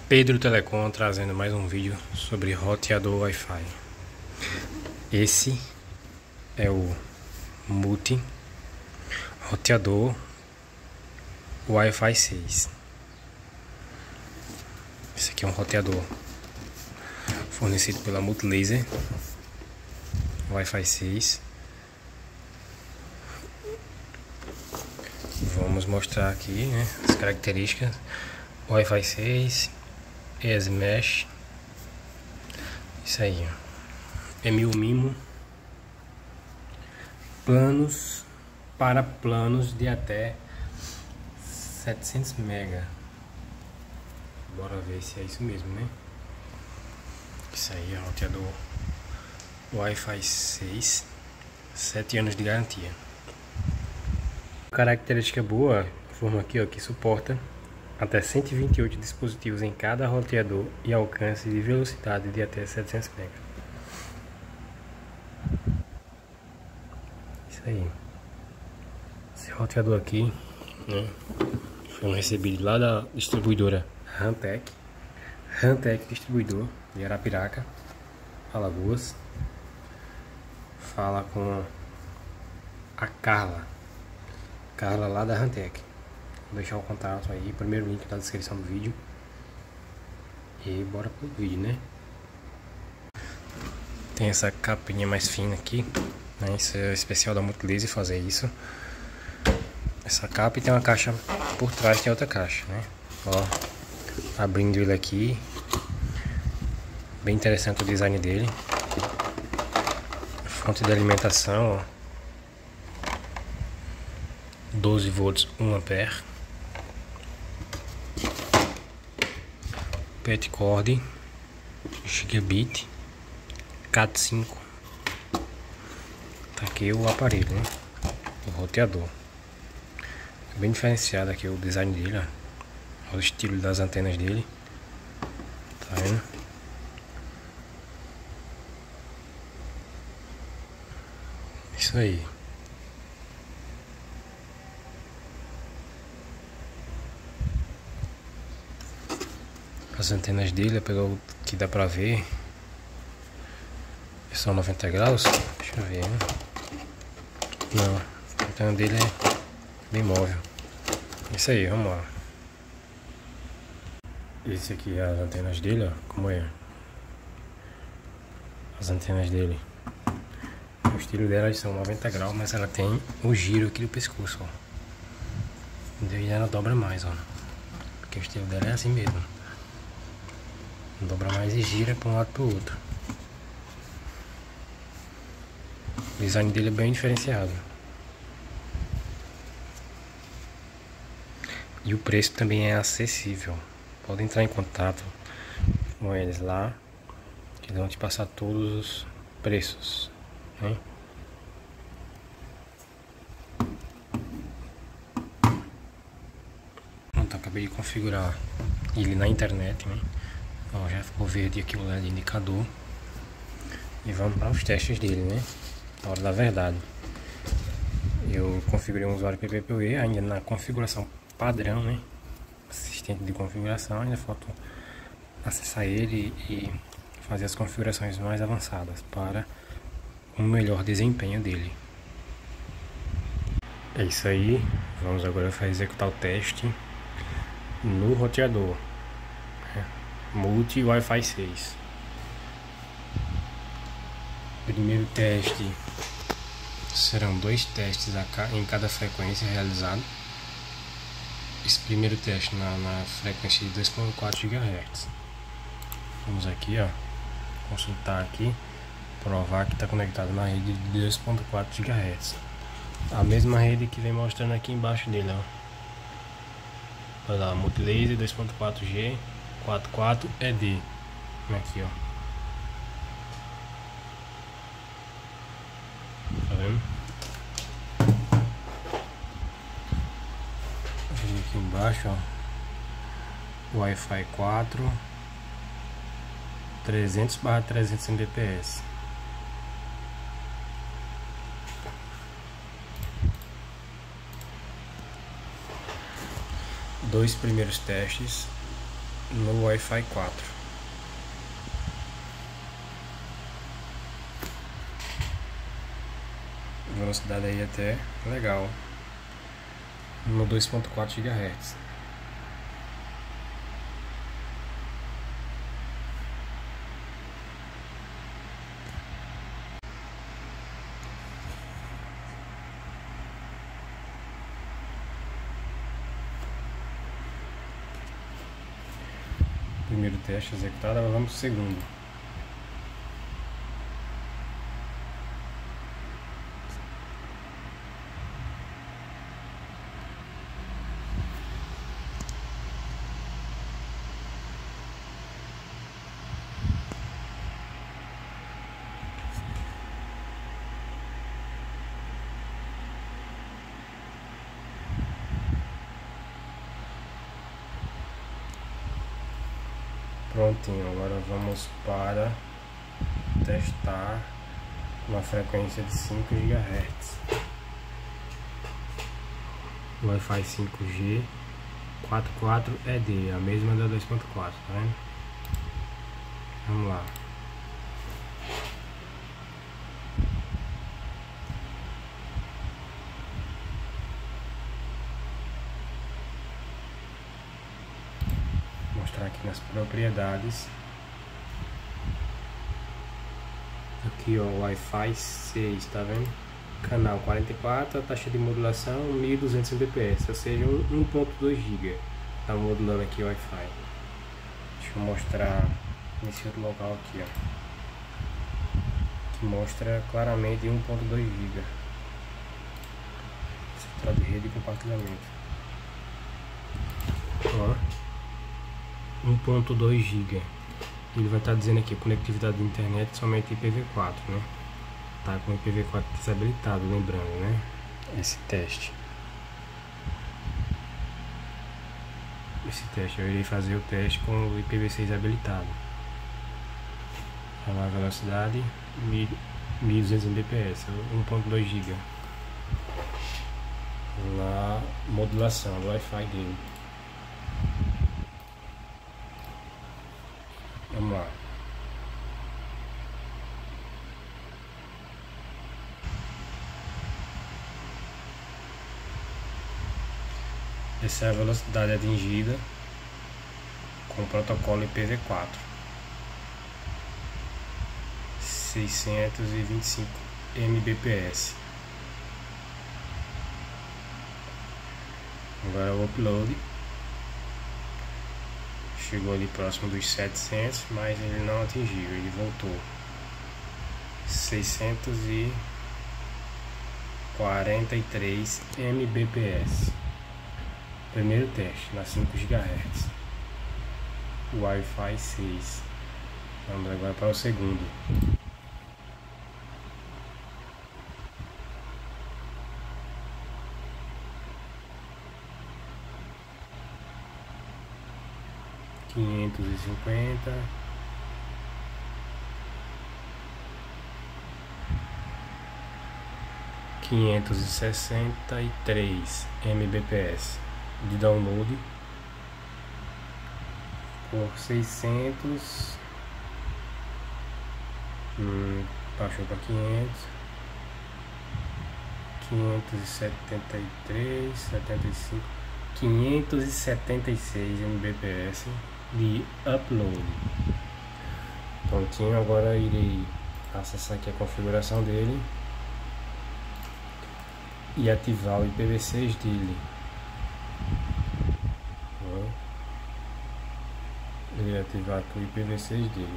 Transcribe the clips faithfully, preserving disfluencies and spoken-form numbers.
Pedro Telecom trazendo mais um vídeo sobre roteador Wi-Fi. Esse é o Multi roteador Wi-Fi seis. Esse aqui é um roteador fornecido pela Multilaser Wi-Fi seis. Vamos mostrar aqui, né, as características. Wi-Fi seis, Easy Mesh, isso aí, ó. Emil Mimo, planos para planos de até setecentos mega. Bora ver se é isso mesmo, né? Isso aí é o roteador Wi-Fi seis, sete anos de garantia. Característica boa, forma aqui, ó, que suporta até cento e vinte e oito dispositivos em cada roteador e alcance de velocidade de até setecentos mega. Isso aí. Esse roteador aqui, né, foi um recebido lá da distribuidora Rantec. Rantec distribuidor de Arapiraca, Alagoas. Fala com a Carla. Carla lá da Rantec. Vou deixar o contato aí, primeiro link na descrição do vídeo. E bora pro vídeo, né? Tem essa capinha mais fina aqui, né? Isso é especial da Multilaser fazer isso. Essa capa, e tem uma caixa por trás, tem outra caixa, né? Ó, abrindo ele aqui. Bem interessante o design dele. Fonte de alimentação, ó. doze volts, um ampere. Pet cord, gigabit, cat cinco. Tá aqui o aparelho, né? O roteador. É bem diferenciado aqui o design dele, ó. Olha o estilo das antenas dele. Tá vendo? Isso aí. As antenas dele, pelo que dá pra ver, são noventa graus. Deixa eu ver, né? Não, a antena dele é bem móvel. Isso aí, vamos lá. Esse aqui é as antenas dele, ó. Como é? As antenas dele. O estilo delas são noventa graus, mas ela tem o giro aqui do pescoço, ó. E ela dobra mais, ó. Porque o estilo dela é assim mesmo. Dobra mais e gira para um lado para o outro. O design dele é bem diferenciado. E o preço também é acessível. Pode entrar em contato com eles lá, que eles vão te passar todos os preços, né? Pronto, acabei de configurar ele na internet, né? Ó, já ficou verde aqui o L E D indicador. E vamos para os testes dele, né? Na hora da verdade. Eu configurei um usuário P P P oE ainda na configuração padrão, né? Assistente de configuração. Ainda falta acessar ele e fazer as configurações mais avançadas para um melhor desempenho dele. É isso aí. Vamos agora executar o teste no roteador Multi Wi-Fi seis. Primeiro teste serão dois testes em cada frequência realizado. Esse primeiro teste na, na frequência de dois ponto quatro gigahertz. Vamos aqui, ó, consultar aqui, provar que está conectado na rede de dois ponto quatro gigahertz. A mesma rede que vem mostrando aqui embaixo dele, ó. Olha lá, Multilaser dois ponto quatro G quarenta e quatro E D. Aqui, ó. Tá vendo? Aqui embaixo, ó. Wi-Fi quatro, trezentos barra trezentos Mbps. Dois primeiros testes no Wi-Fi quatro. Velocidade aí até legal, no dois ponto quatro gigahertz. Primeiro teste executado, agora vamos pro segundo. Prontinho, agora vamos para testar uma frequência de cinco gigahertz. Wi-Fi cinco G quarenta e quatro E D, a mesma da dois ponto quatro, tá vendo? Vamos lá. Mostrar aqui nas propriedades. Aqui ó, Wi-Fi seis, tá vendo? Canal quarenta e quatro, a taxa de modulação mil e duzentos mbps, ou seja, um ponto dois gigahertz. Tá modulando aqui o Wi-Fi. Deixa eu mostrar nesse outro local aqui, ó, que mostra claramente um ponto dois gigahertz. Central de rede e compartilhamento. Ó, um ponto dois gigahertz. Ele vai estar dizendo aqui conectividade de internet somente I P v quatro, né? Tá com o I P v quatro desabilitado, lembrando, né? Esse teste. Esse teste, eu irei fazer o teste com o I P v seis habilitado. A velocidade mil e duzentos mbps, um ponto dois gigahertz. Na modulação do Wi-Fi dele. Vamos lá. Essa é a velocidade atingida com o protocolo I P v quatro. seiscentos e vinte e cinco megabits. Agora o upload. Chegou ali próximo dos setecentos, mas ele não atingiu, ele voltou. seiscentos e quarenta e três megabits. Primeiro teste na cinco gigahertz. Wi-Fi seis. Vamos agora para o segundo. quinhentos e cinquenta. quinhentos e sessenta e três megabits de download por seiscentos. Hum, baixou para quinhentos. quinhentos e setenta e três, setenta e cinco, quinhentos e setenta e seis megabits de upload. Prontinho, agora irei acessar aqui a configuração dele e ativar o I P v seis dele. Irei ativar aqui o I P v seis dele.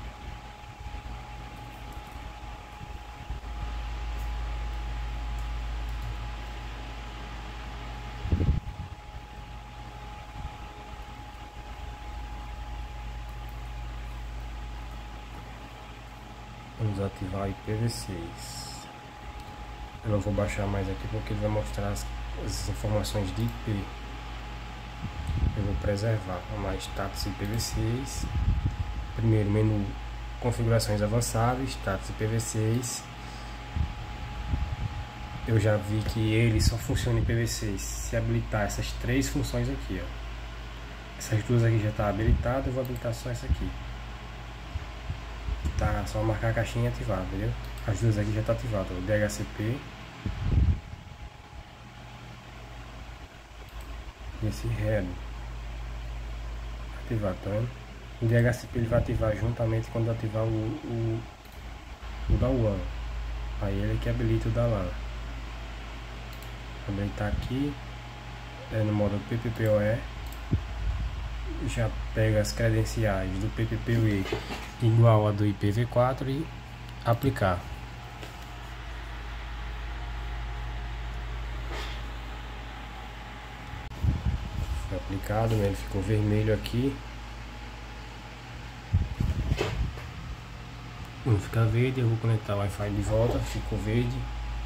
Vamos ativar o I P v seis. Eu não vou baixar mais aqui porque ele vai mostrar as, as informações de I P. Eu vou preservar. Vamos lá, status I P v seis. Primeiro menu configurações avançadas, status I P v seis. Eu já vi que ele só funciona em I P v seis se habilitar essas três funções aqui, ó. Essas duas aqui já tá habilitada, eu vou habilitar só essa aqui. Tá, só marcar a caixinha e ativar, entendeu? As duas aqui já tá ativada, o D H C P e esse head ativado, tá vendo? O D H C P ele vai ativar juntamente quando ativar o, o, o da WAN. Aí ele que habilita o da LAN. Habilitar aqui, é no modo P P P O E, já pega as credenciais do P P P O E igual a do I P v quatro e aplicar. Foi aplicado, né? Ele ficou vermelho aqui. Não ficar verde, eu vou conectar o Wi-Fi de volta, ficou verde.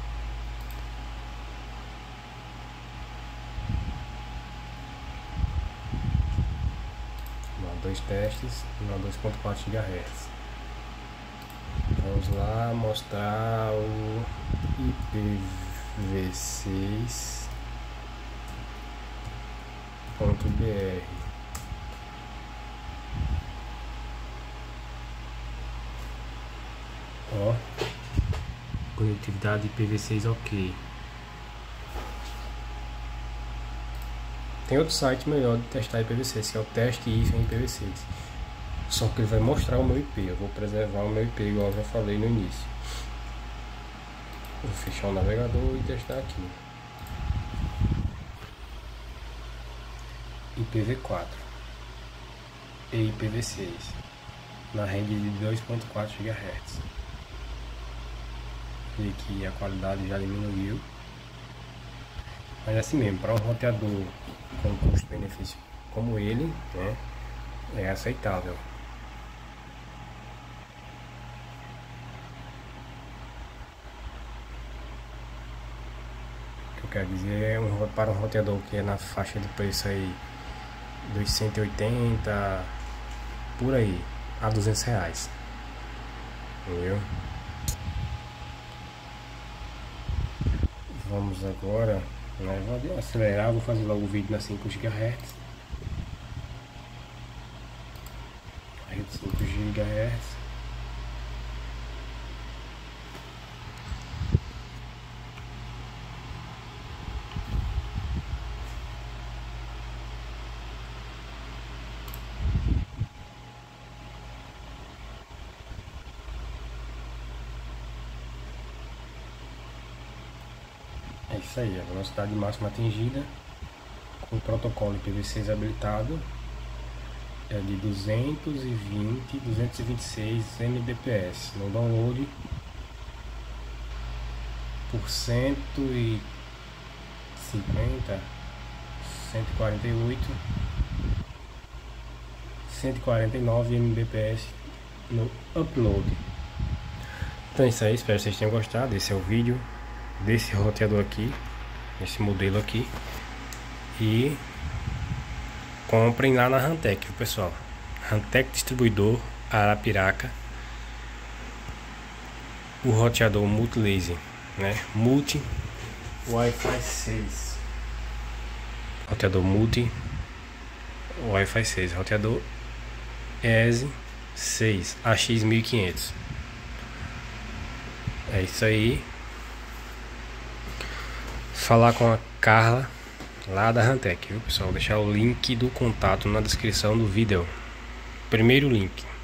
Dois testes, no dois ponto quatro gigahertz. Vamos lá mostrar o I P v seis ponto B R. Ó, conectividade I P v seis ok. Tem outro site melhor de testar I P v seis, que é o teste I F em I P v seis. Só que ele vai mostrar o meu I P. Eu vou preservar o meu I P, igual eu já falei no início. Vou fechar o navegador e testar aqui. I P v quatro e I P v seis na rede de dois ponto quatro gigahertz. E aqui a qualidade já diminuiu. Mas assim mesmo, para um roteador com custo-benefício como ele, né, é aceitável. O que eu quero dizer é um, para um roteador que é na faixa de preço aí dos cento e oitenta por aí a duzentos reais, entendeu? Vamos agora, né, vou acelerar, vou fazer logo o vídeo na cinco gigahertz. Aí cinco gigahertz. É isso aí, a velocidade máxima atingida com o protocolo I P v seis habilitado é de duzentos e vinte, duzentos e vinte e seis megabits no download por cento e cinquenta, cento e quarenta e oito, cento e quarenta e nove megabits no upload. Então é isso aí, espero que vocês tenham gostado. Esse é o vídeo desse roteador aqui, esse modelo aqui, e comprem lá na Rantec, viu, pessoal? Rantec Distribuidor Arapiraca, o roteador multi-laser, né? Multi Wi-Fi seis, roteador multi Wi-Fi seis, roteador E S seis A X mil e quinhentos. É isso aí. Falar com a Carla lá da Rantec, viu, pessoal? Vou deixar o link do contato na descrição do vídeo. Primeiro link.